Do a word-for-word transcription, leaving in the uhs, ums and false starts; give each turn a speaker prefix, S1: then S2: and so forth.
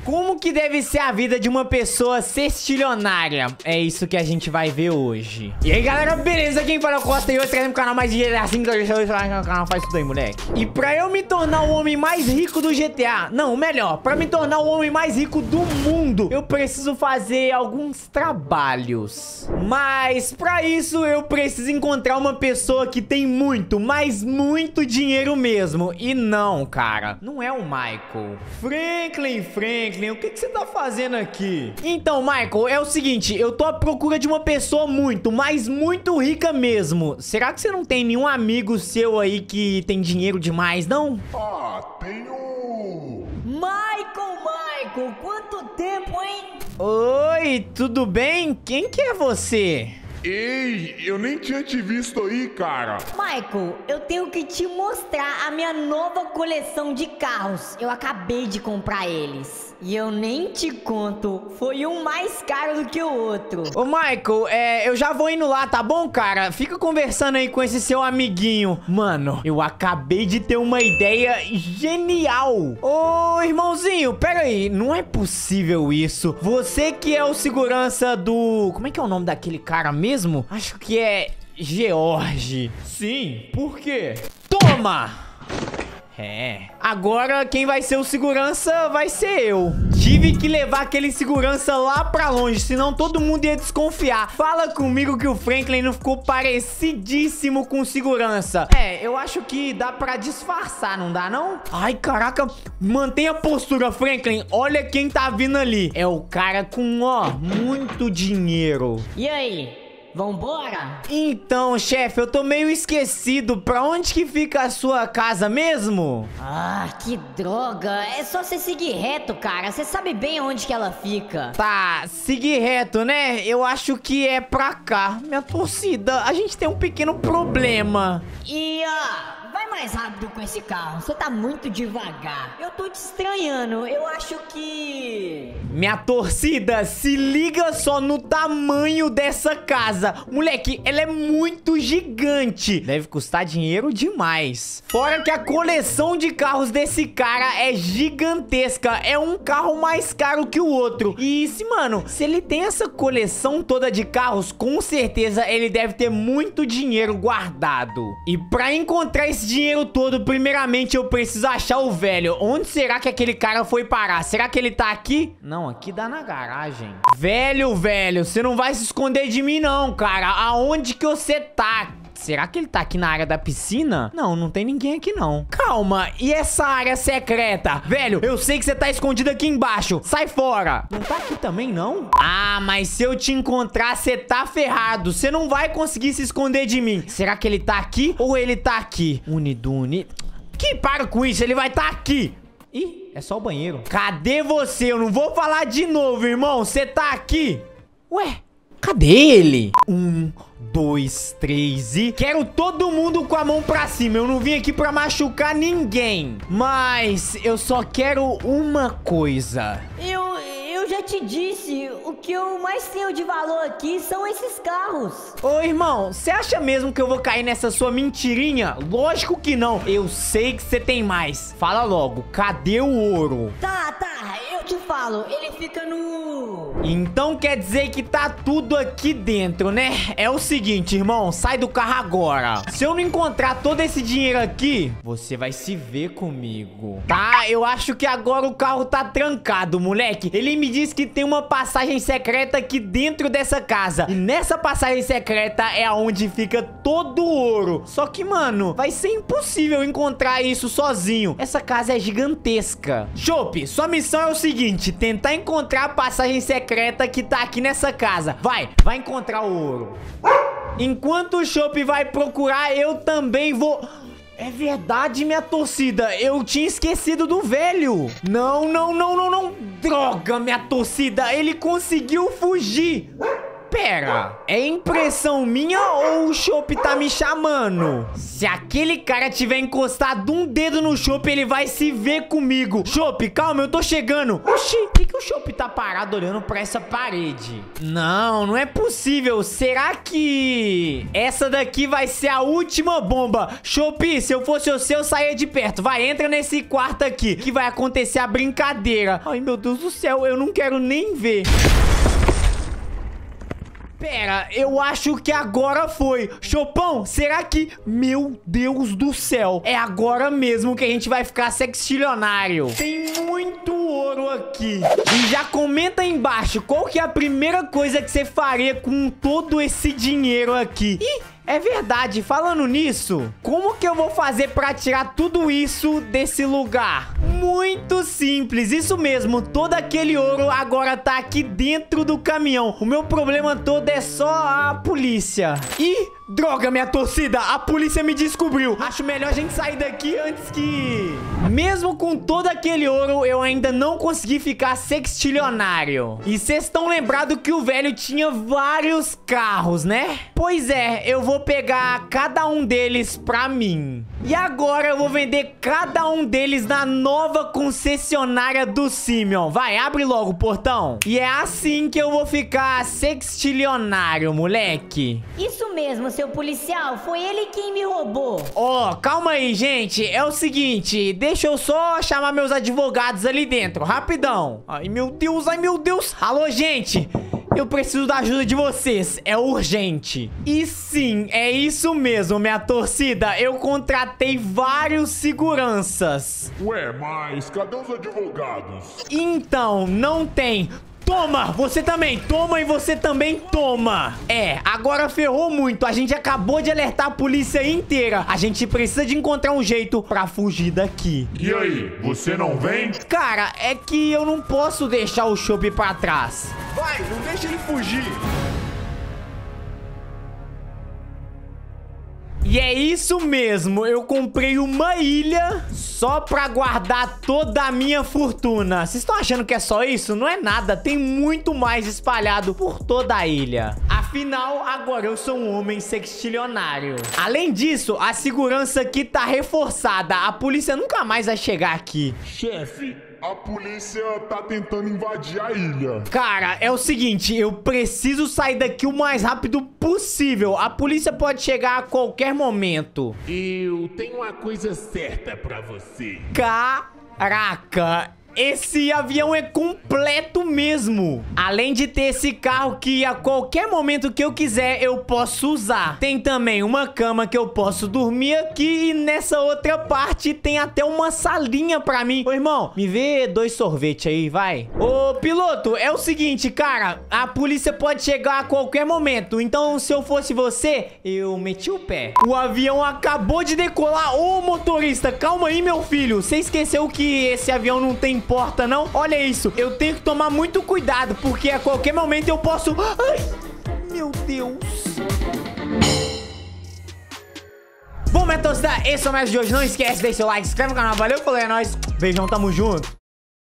S1: como que deve ser a vida de uma pessoa sextilionária? É isso que a gente vai ver hoje. E aí, galera, beleza? Quem fala Costa e hoje trazendo um canal mais de G T A cinco. O canal faz tudo aí, moleque. E pra eu me tornar o homem mais rico do G T A, não, melhor, pra me tornar o homem mais rico do mundo, eu preciso fazer alguns trabalhos. Mas pra isso eu preciso encontrar uma pessoa que tem muito, mas muito dinheiro mesmo. E não, cara, não é o Michael. Franklin, Franklin, o que que você tá fazendo aqui? Então, Michael, é o seguinte, eu tô à procura de uma pessoa muito, mas muito rica mesmo. Será que você não tem nenhum amigo seu aí que tem dinheiro demais, não?
S2: Ah, tenho...
S3: Michael, Michael, quanto tempo, hein?
S1: Oi, tudo bem? Quem que é você?
S2: Ei, eu nem tinha te visto aí, cara.
S3: Michael, eu tenho que te mostrar a minha nova coleção de carros. Eu acabei de comprar eles. E eu nem te conto, foi um mais caro do que o outro.
S1: Ô, Michael, é, eu já vou indo lá, tá bom, cara? Fica conversando aí com esse seu amiguinho. Mano, eu acabei de ter uma ideia genial. Ô, irmãozinho, pera aí, não é possível isso. Você que é o segurança do... Como é que é o nome daquele cara mesmo? Acho que é George. Sim, por quê? Toma! É, agora quem vai ser o segurança vai ser eu. Tive que levar aquele segurança lá pra longe, senão todo mundo ia desconfiar. Fala comigo que o Franklin não ficou parecidíssimo com segurança. É, eu acho que dá pra disfarçar, não dá não? Ai, caraca, mantenha a postura, Franklin. Olha quem tá vindo ali. É o cara com, ó, muito dinheiro.
S3: E aí? Vambora?
S1: Então, chefe, eu tô meio esquecido. Pra onde que fica a sua casa mesmo?
S3: Ah, que droga. É só você seguir reto, cara. Você sabe bem onde que ela fica.
S1: Tá, seguir reto, né? Eu acho que é pra cá. Minha torcida, a gente tem um pequeno problema.
S3: E, ó, vai mais rápido com esse carro. Você tá muito devagar. Eu tô te estranhando. Eu acho que...
S1: Minha torcida, se liga só no tamanho dessa casa. Moleque, ela é muito gigante. Deve custar dinheiro demais. Fora que a coleção de carros desse cara é gigantesca. É um carro mais caro que o outro. E se, mano, se ele tem essa coleção toda de carros, com certeza ele deve ter muito dinheiro guardado. E pra encontrar esse dinheiro todo, primeiramente eu preciso achar o velho. Onde será que aquele cara foi parar? Será que ele tá aqui? Não, aqui dá na garagem. Velho, velho, você não vai se esconder de mim não, cara. Aonde que você tá? Será que ele tá aqui na área da piscina? Não, não tem ninguém aqui não. Calma, e essa área secreta? Velho, eu sei que você tá escondido aqui embaixo. Sai fora. Não tá aqui também, não? Ah, mas se eu te encontrar, você tá ferrado. Você não vai conseguir se esconder de mim. Será que ele tá aqui ou ele tá aqui? Unidune... Que para com isso, ele vai tá aqui. Ih, é só o banheiro. Cadê você? Eu não vou falar de novo, irmão. Você tá aqui? Ué, cadê ele? Um... Dois, três e... Quero todo mundo com a mão pra cima. Eu não vim aqui pra machucar ninguém. Mas eu só quero uma coisa.
S3: Eu... Eu já te disse, o que eu mais tenho de valor aqui são esses carros.
S1: Ô, irmão, você acha mesmo que eu vou cair nessa sua mentirinha? Lógico que não. Eu sei que você tem mais. Fala logo, cadê o ouro?
S3: Tá, tá, eu te falo. Ele fica no...
S1: Então quer dizer que tá tudo aqui dentro, né? É o seguinte, irmão, sai do carro agora. Se eu não encontrar todo esse dinheiro aqui, você vai se ver comigo. Tá, eu acho que agora o carro tá trancado, moleque. Ele me disse que tem uma passagem secreta aqui dentro dessa casa. E nessa passagem secreta é aonde fica todo o ouro. Só que, mano, vai ser impossível encontrar isso sozinho. Essa casa é gigantesca. Chopp, sua missão é o seguinte: tentar encontrar a passagem secreta que tá aqui nessa casa. Vai, vai encontrar o ouro. Enquanto o Chopp vai procurar, eu também vou... É verdade, minha torcida. Eu tinha esquecido do velho. Não, não, não, não, não. Droga, minha torcida. Ele conseguiu fugir. Pera, é impressão minha ou o Chopp tá me chamando? Se aquele cara tiver encostado um dedo no Chopp, ele vai se ver comigo. Chopp, calma, eu tô chegando. Oxi, por que, que o Chopp tá parado olhando pra essa parede? Não, não é possível. Será que essa daqui vai ser a última bomba? Chopp, se eu fosse você, eu saía de perto. Vai, entra nesse quarto aqui, que vai acontecer a brincadeira. Ai, meu Deus do céu, eu não quero nem ver. Pera, eu acho que agora foi. Chopão, será que... Meu Deus do céu. É agora mesmo que a gente vai ficar sextilionário. Tem muito ouro aqui. E já comenta aí embaixo qual que é a primeira coisa que você faria com todo esse dinheiro aqui. Ih, é verdade, falando nisso, como que eu vou fazer pra tirar tudo isso desse lugar? Muito simples, isso mesmo, todo aquele ouro agora tá aqui dentro do caminhão. O meu problema todo é só a polícia. Ih, droga, minha torcida, a polícia me descobriu. Acho melhor a gente sair daqui antes que... Mesmo com todo aquele ouro, eu ainda não consegui ficar sextilionário. E vocês estão lembrados que o velho tinha vários carros, né? Pois é, eu vou pegar cada um deles pra mim. E agora eu vou vender cada um deles na nova concessionária do Simeon. Vai, abre logo o portão. E é assim que eu vou ficar sextilionário, moleque.
S3: Isso mesmo, seu policial. Foi ele quem me roubou.
S1: Ó, oh, calma aí, gente. É o seguinte, deixa eu só chamar meus advogados ali dentro, rapidão. Ai, meu Deus, ai, meu Deus. Alô, gente. Eu preciso da ajuda de vocês, é urgente. E sim, é isso mesmo, minha torcida. Eu contratei vários seguranças.
S2: Ué, mas cadê os advogados?
S1: Então, não tem. Toma, você também, toma e você também toma. É, agora ferrou muito, a gente acabou de alertar a polícia inteira. A gente precisa de encontrar um jeito pra fugir daqui.
S2: E aí, você não vem?
S1: Cara, é que eu não posso deixar o Chopp pra trás.
S2: Vai, não deixa ele fugir.
S1: E é isso mesmo, eu comprei uma ilha só pra guardar toda a minha fortuna. Vocês estão achando que é só isso? Não é nada, tem muito mais espalhado por toda a ilha. Afinal, agora eu sou um homem sextilionário. Além disso, a segurança aqui tá reforçada. A polícia nunca mais vai chegar aqui.
S2: Chefe, a polícia tá tentando invadir a ilha.
S1: Cara, é o seguinte, eu preciso sair daqui o mais rápido possível. A polícia pode chegar a qualquer momento.
S2: Eu tenho uma coisa certa pra você.
S1: Caraca, esse avião é completo mesmo. Além de ter esse carro que a qualquer momento que eu quiser eu posso usar. Tem também uma cama que eu posso dormir aqui. E nessa outra parte tem até uma salinha pra mim. Ô, irmão, me vê dois sorvetes aí, vai. Ô, piloto, é o seguinte, cara. A polícia pode chegar a qualquer momento. Então, se eu fosse você, eu meti o pé. O avião acabou de decolar. Ô, motorista, calma aí, meu filho. Você esqueceu que esse avião não tem porta, não? Olha isso, eu tenho que tomar muito cuidado, porque a qualquer momento eu posso... Ai, meu Deus. Bom, minha torcida, esse é o mais de hoje. Não esquece, deixa o like, se inscreve no canal. Valeu, falou, é nóis. Beijão, tamo junto.